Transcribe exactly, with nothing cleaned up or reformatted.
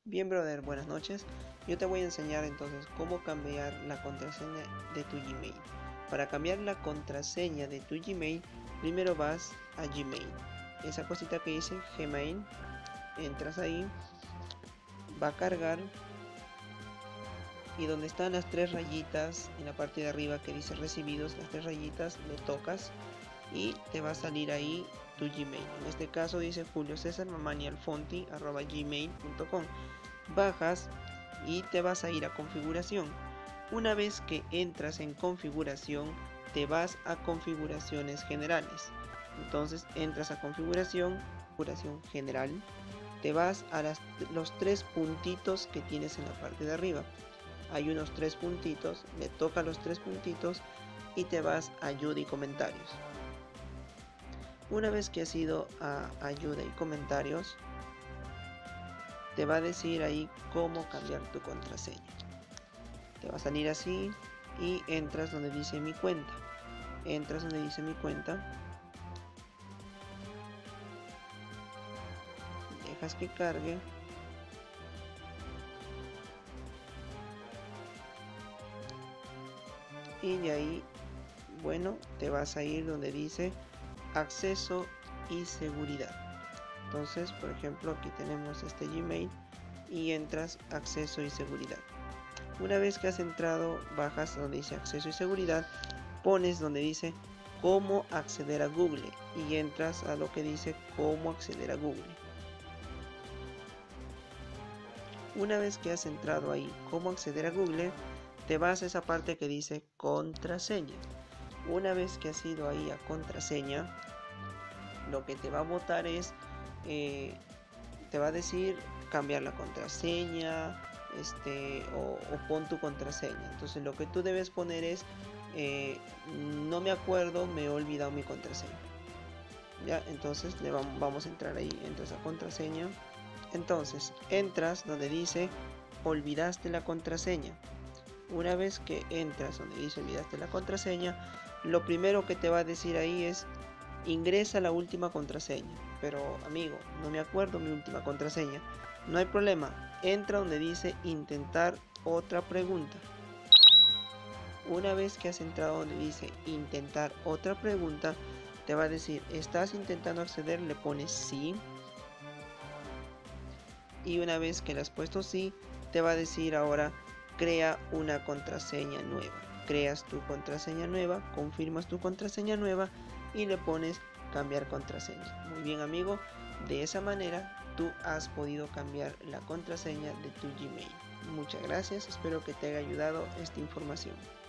Bien, brother, buenas noches. Yo te voy a enseñar entonces cómo cambiar la contraseña de tu Gmail. Para cambiar la contraseña de tu Gmail, primero vas a Gmail. Esa cosita que dice Gmail, entras ahí, va a cargar y donde están las tres rayitas en la parte de arriba que dice recibidos, las tres rayitas, le tocas y te va a salir ahí tu Gmail. En este caso dice julio césar mamani alfonti arroba gmail punto com. Bajas y te vas a ir a configuración. Una vez que entras en configuración, te vas a configuraciones generales. Entonces entras a configuración, configuración general, te vas a las, los tres puntitos que tienes en la parte de arriba. Hay unos tres puntitos, le toca los tres puntitos y te vas a ayuda y comentarios. Una vez que has ido a ayuda y comentarios, te va a decir ahí cómo cambiar tu contraseña. Te va a salir así y entras donde dice mi cuenta. Entras donde dice mi cuenta. Dejas que cargue. Y de ahí, bueno, te vas a ir donde dice acceso y seguridad. Entonces, por ejemplo, aquí tenemos este Gmail y entras acceso y seguridad. Una vez que has entrado, bajas donde dice acceso y seguridad, pones donde dice cómo acceder a Google y entras a lo que dice cómo acceder a Google. Una vez que has entrado ahí, cómo acceder a Google, te vas a esa parte que dice contraseña. Una vez que has ido ahí a contraseña, lo que te va a botar es, eh, te va a decir cambiar la contraseña, este, o, o pon tu contraseña. Entonces lo que tú debes poner es, eh, no me acuerdo, me he olvidado mi contraseña. Ya, entonces le vamos, vamos a entrar ahí, entras a contraseña. Entonces entras donde dice olvidaste la contraseña. Una vez que entras donde dice olvidaste la contraseña, lo primero que te va a decir ahí es ingresa la última contraseña. Pero amigo, no me acuerdo mi última contraseña. No hay problema, entra donde dice intentar otra pregunta. Una vez que has entrado donde dice intentar otra pregunta, te va a decir estás intentando acceder, le pones sí. Y una vez que le has puesto sí, te va a decir ahora crea una contraseña nueva. Creas tu contraseña nueva, confirmas tu contraseña nueva y le pones cambiar contraseña. Muy bien, amigo, de esa manera tú has podido cambiar la contraseña de tu Gmail. Muchas gracias, espero que te haya ayudado esta información.